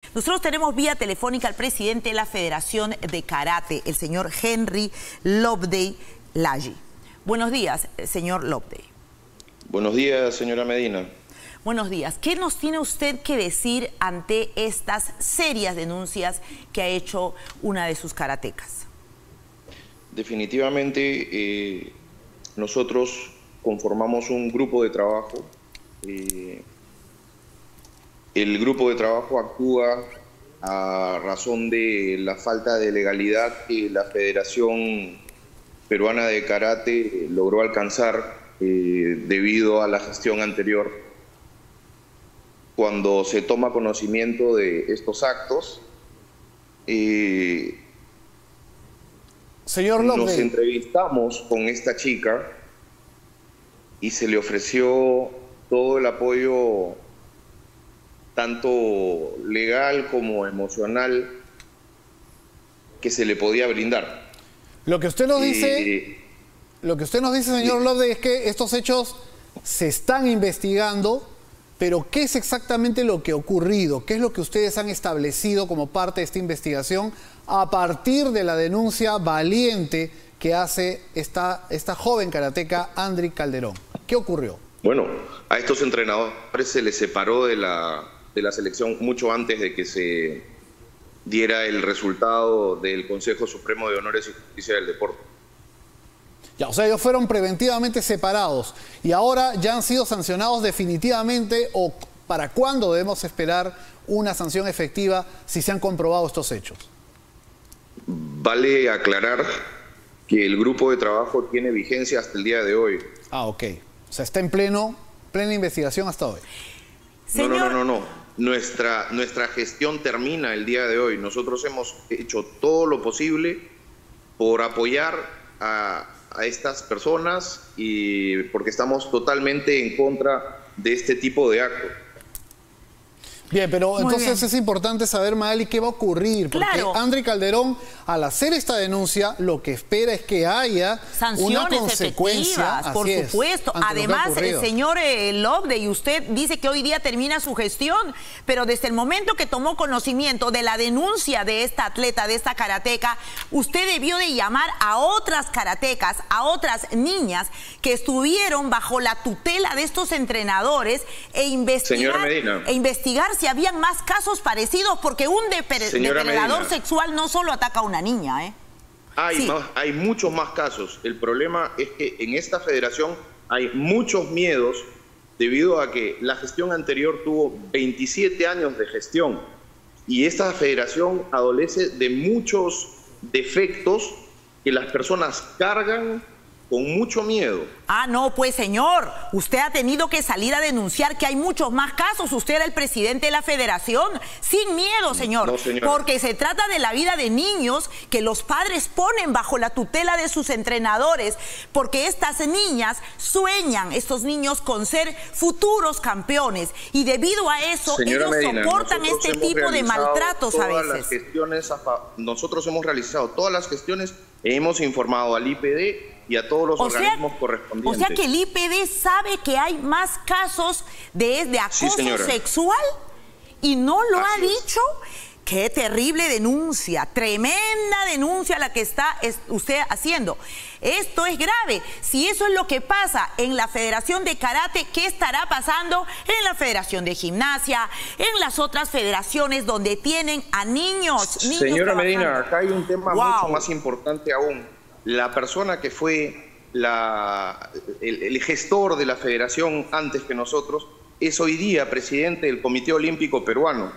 Nosotros tenemos vía telefónica al presidente de la Federación de Karate, el señor Henry Loveday Lagi. Buenos días, señor Loveday. Buenos días, señora Medina. Buenos días. ¿Qué nos tiene usted que decir ante estas serias denuncias que ha hecho una de sus karatecas? Definitivamente, nosotros conformamos un grupo de trabajo. El grupo de trabajo actúa a razón de la falta de legalidad que la Federación Peruana de Karate logró alcanzar debido a la gestión anterior. Cuando se toma conocimiento de estos actos, señor Loveday, nos entrevistamos con esta chica y se le ofreció todo el apoyo, tanto legal como emocional, que se le podía brindar. Lo que usted nos dice, señor Loveday, es que estos hechos se están investigando, pero ¿qué es exactamente lo que ha ocurrido? ¿Qué es lo que ustedes han establecido como parte de esta investigación a partir de la denuncia valiente que hace esta joven karateca Andri Calderón? ¿Qué ocurrió? Bueno, a estos entrenadores se les separó de la selección mucho antes de que se diera el resultado del Consejo Supremo de Honores y Justicia del Deporte. Ya, o sea, ellos fueron preventivamente separados y ahora ya han sido sancionados definitivamente, ¿o para cuándo debemos esperar una sanción efectiva si se han comprobado estos hechos? Vale aclarar que el grupo de trabajo tiene vigencia hasta el día de hoy. Ah, ok. O sea, está en plena investigación hasta hoy. Señor... No. Nuestra gestión termina el día de hoy. Nosotros hemos hecho todo lo posible por apoyar a estas personas y porque estamos totalmente en contra de este tipo de actos. Bien, pero entonces es importante saber, Magali, qué va a ocurrir. Porque claro, Andri Calderón, al hacer esta denuncia, lo que espera es que haya sanciones una consecuencia. efectivas, por supuesto. Además, el señor Loveday, usted dice que hoy día termina su gestión, pero desde el momento que tomó conocimiento de la denuncia de esta atleta, de esta karateca, usted debió de llamar a otras karatecas, a otras niñas que estuvieron bajo la tutela de estos entrenadores e investigar si habían más casos parecidos, porque un depredador sexual no solo ataca a una niña, ¿eh? Hay muchos más casos. El problema es que en esta federación hay muchos miedos debido a que la gestión anterior tuvo 27 años de gestión y esta federación adolece de muchos defectos que las personas cargan con mucho miedo. Ah, no, pues señor, usted ha tenido que salir a denunciar que hay muchos más casos. Usted era el presidente de la federación. Sin miedo, señor. No, señor. Porque se trata de la vida de niños que los padres ponen bajo la tutela de sus entrenadores. Porque estas niñas sueñan, estos niños, con ser futuros campeones. Y debido a eso, señora ellos Medina, soportan este tipo de maltratos a veces. Nosotros hemos realizado todas las gestiones, hemos informado al IPD y a todos los organismos correspondientes. O sea que el IPD sabe que hay más casos de acoso sexual y no lo ha dicho. Qué terrible denuncia, tremenda denuncia la que está usted haciendo. Esto es grave. Si eso es lo que pasa en la Federación de Karate, ¿qué estará pasando en la Federación de Gimnasia, en las otras federaciones donde tienen a niños Señora Medina, acá hay un tema mucho más importante aún. La persona que fue el gestor de la federación antes que nosotros es hoy día presidente del Comité Olímpico Peruano.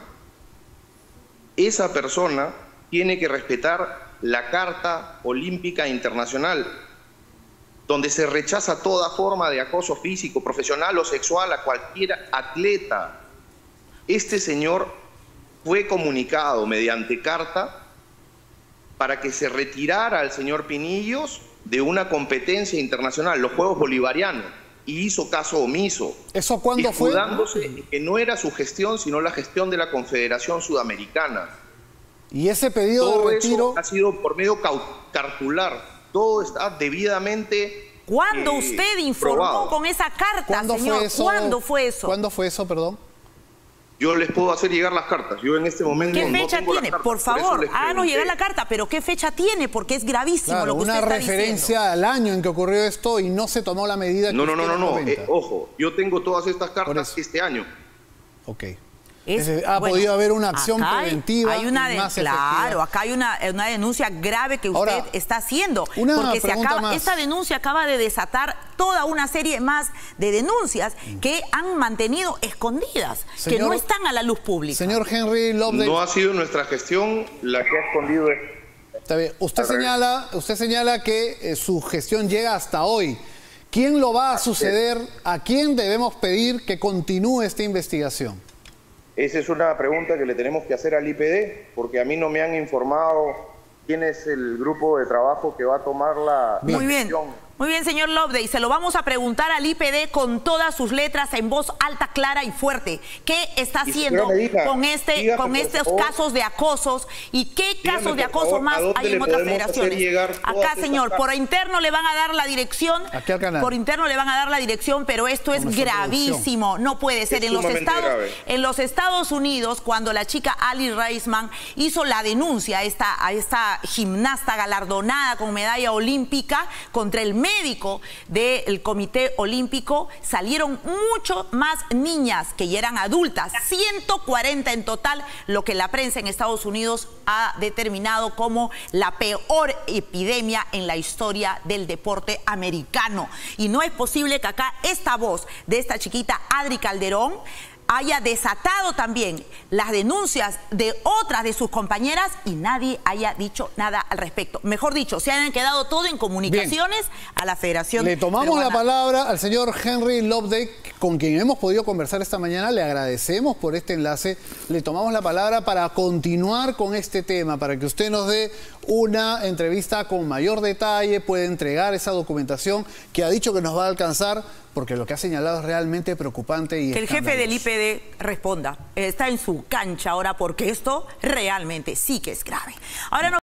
Esa persona tiene que respetar la Carta Olímpica Internacional, donde se rechaza toda forma de acoso físico, profesional o sexual a cualquier atleta. Este señor fue comunicado mediante carta para que se retirara al señor Pinillos de una competencia internacional, los Juegos Bolivarianos, y hizo caso omiso. ¿Eso cuándo fue? Escudándose que no era su gestión, sino la gestión de la Confederación Sudamericana. ¿Y ese pedido de retiro? Todo eso ha sido por medio cautelar. Todo está debidamente ¿Cuándo usted informó probado. con esa carta, señor? ¿Cuándo fue eso? ¿Cuándo fue eso, perdón? yo les puedo hacer llegar las cartas. Yo en este momento ¿Qué no fecha tengo tiene? las cartas, Por favor, háganos llegar la carta, pero ¿qué fecha tiene? Porque es gravísimo Claro, lo que usted una está referencia diciendo. al año en que ocurrió esto y no se tomó la medida que No. comenta. Ojo, yo tengo todas estas cartas este año. Ok. Bueno, podido haber una acción preventiva hay una y más claro, efectiva. acá hay una denuncia grave que usted Ahora, está haciendo. una Porque pregunta más. esta denuncia acaba de desatar toda una serie más de denuncias que han mantenido escondidas, que no están a la luz pública. Señor Henry Loveday. No ha sido nuestra gestión la que ha escondido esto. Está bien. Usted señala que su gestión llega hasta hoy. ¿Quién lo va a suceder? ¿A quién debemos pedir que continúe esta investigación? Esa es una pregunta que le tenemos que hacer al IPD, porque a mí no me han informado quién es el grupo de trabajo que va a tomar la decisión. Muy bien, señor Loveday, se lo vamos a preguntar al IPD con todas sus letras en voz alta, clara y fuerte. ¿Qué está haciendo con estos casos de acosos? ¿Y qué casos de acoso más hay en otras federaciones? Acá, señor, por interno le van a dar la dirección. Por interno le van a dar la dirección, pero esto es gravísimo. No puede ser. En los Estados Unidos, cuando la chica Ali Reisman hizo la denuncia a esta gimnasta galardonada con medalla olímpica contra el médico del Comité Olímpico, salieron mucho más niñas que ya eran adultas, 140 en total, lo que la prensa en Estados Unidos ha determinado como la peor epidemia en la historia del deporte americano. Y no es posible que acá esta voz de esta chiquita Adri Calderón haya desatado también las denuncias de otras de sus compañeras y nadie haya dicho nada al respecto. Mejor dicho, se han quedado todo en comunicaciones a la Federación. Le tomamos la palabra al señor Henry Loveday, con quien hemos podido conversar esta mañana. Le agradecemos por este enlace. Le tomamos la palabra para continuar con este tema, para que usted nos dé una entrevista con mayor detalle, puede entregar esa documentación que ha dicho que nos va a alcanzar, porque lo que ha señalado es realmente preocupante. Y que el jefe del IPD responda. Está en su cancha ahora porque esto realmente sí que es grave. Ahora